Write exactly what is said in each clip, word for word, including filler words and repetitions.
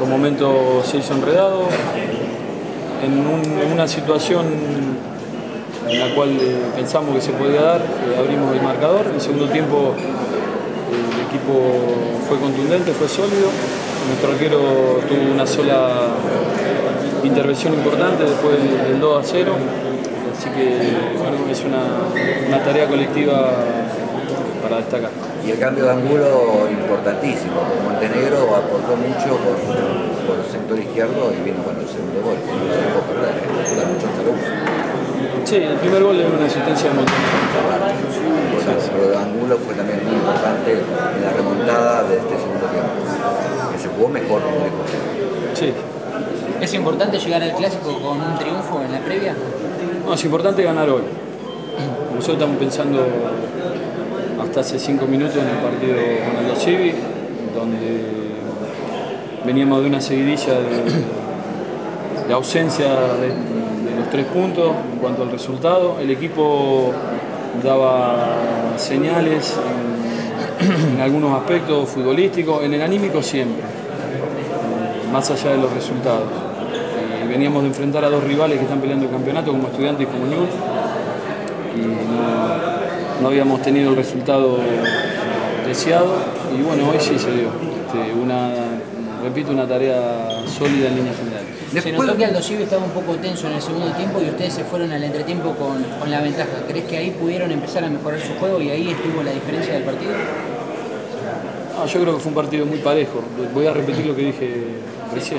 momentos se hizo enredado, en, un, en una situación en la cual eh, pensamos que se podía dar, eh, abrimos el marcador. En el segundo tiempo eh, el equipo fue contundente, fue sólido. Nuestro arquero tuvo una sola intervención importante después del dos a cero. Así que bueno, es una, una tarea colectiva para destacar. Y el cambio de ángulo importantísimo. Montenegro aportó mucho por, por el sector izquierdo y vino bueno, el segundo gol. No se puede perder, ¿eh? Mucho salud. Sí, el primer gol es una asistencia de Montenegro. Bueno, sí, pero el ángulo fue también muy importante en la remontada de este segundo tiempo. Que se jugó mejor, mejor. Sí. ¿Es importante llegar al clásico con un triunfo en la previa? No, es importante ganar hoy. Nosotros estamos pensando hasta hace cinco minutos en el partido con Aldo Civi, donde veníamos de una seguidilla de, de ausencia de, de los tres puntos en cuanto al resultado. El equipo daba señales en, en algunos aspectos futbolísticos, en el anímico siempre, más allá de los resultados. Veníamos de enfrentar a dos rivales que están peleando el campeonato, como Estudiantes y como Newell's, y no, no habíamos tenido el resultado deseado, y bueno, hoy sí se dio. Este, una, repito, una tarea sólida en líneas generales. Se notó que Aldo Civi estaba un poco tenso en el segundo tiempo y ustedes se fueron al entretiempo con, con la ventaja. ¿Crees que ahí pudieron empezar a mejorar su juego y ahí estuvo la diferencia del partido? No, yo creo que fue un partido muy parejo. Voy a repetir lo que dije recién.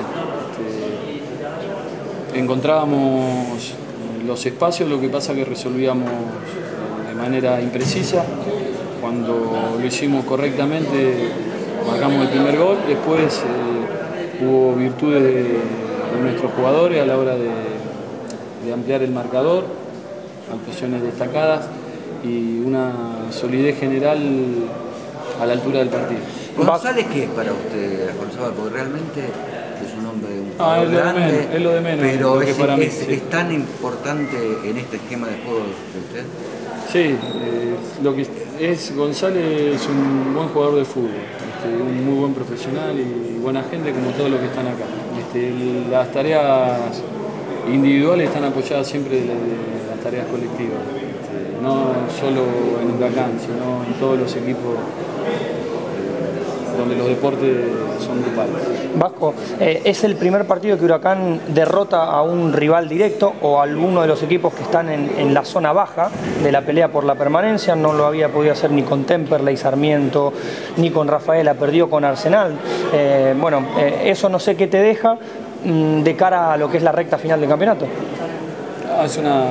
Este, encontrábamos los espacios, lo que pasa que resolvíamos de manera imprecisa. Cuando lo hicimos correctamente, marcamos el primer gol. Después eh, hubo virtudes de, de nuestros jugadores a la hora de, de ampliar el marcador, actuaciones destacadas y una solidez general a la altura del partido. ¿González qué es para usted, Gonzalo? Porque realmente es un hombre un ah, es lo grande, de menos, es lo de menos. Pero lo que es, para mí, es, sí. es tan importante en este esquema de juego de usted. Sí, eh, lo que es González es un buen jugador de fútbol, este, un muy buen profesional y buena gente como todos los que están acá. Este, las tareas individuales están apoyadas siempre de, de las tareas colectivas, este, no solo en Huracán, sino en todos los equipos donde los deportes son grupales. Vasco, eh, ¿es el primer partido que Huracán derrota a un rival directo o a alguno de los equipos que están en, en la zona baja de la pelea por la permanencia? No lo había podido hacer ni con Temperley, Sarmiento, ni con Rafaela, perdió con Arsenal. Eh, bueno, eh, eso no sé qué te deja mmm, de cara a lo que es la recta final del campeonato. Ah, es una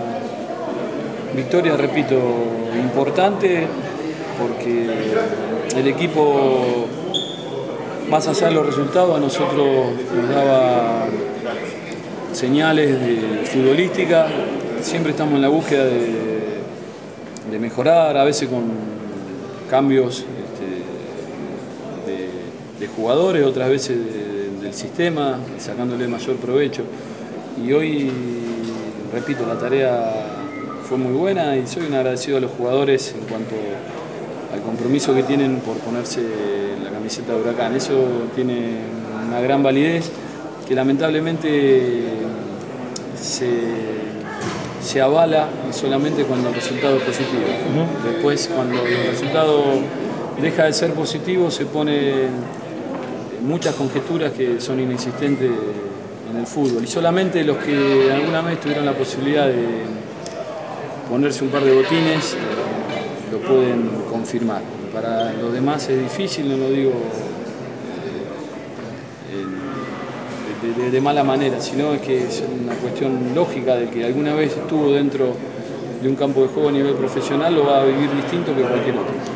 victoria, repito, importante porque el equipo, más allá de los resultados, a nosotros nos daba señales de futbolística. Siempre estamos en la búsqueda de, de mejorar, a veces con cambios este, de, de jugadores, otras veces de, del sistema, sacándole mayor provecho. Y hoy, repito, la tarea fue muy buena y soy un agradecido a los jugadores en cuanto al compromiso que tienen por ponerse la camiseta de Huracán. Eso tiene una gran validez que lamentablemente se, se avala solamente cuando el resultado es positivo. Uh-huh. Después, cuando el resultado deja de ser positivo, se ponen muchas conjeturas que son inexistentes en el fútbol. Y solamente los que alguna vez tuvieron la posibilidad de ponerse un par de botines lo pueden confirmar. Para los demás es difícil, no lo digo eh, de, de, de mala manera, sino es que es una cuestión lógica de que alguna vez estuvo dentro de un campo de juego a nivel profesional, lo va a vivir distinto que cualquier otro.